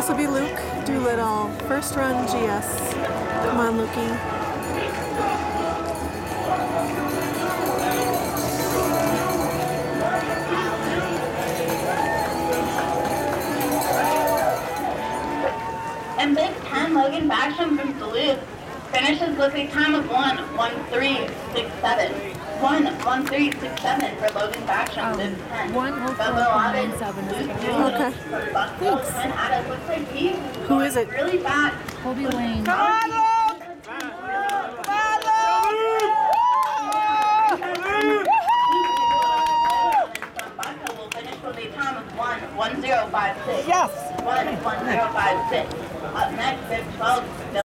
This will be Luke Doolittle. First run GS. Come on, Lukey. And Big 10, Logan Backstrom from Duluth finishes with a time of 1:13.67. 1:13.67 for Logan Backstrom, Big 10. 1:04.97 is Okay. Thanks. Looks like he's Who is it? really fast. Colby Lane. Come on, Luke! Will finish with a time of 1:10.56. Yes! 1:10.56. Up next, Big 12.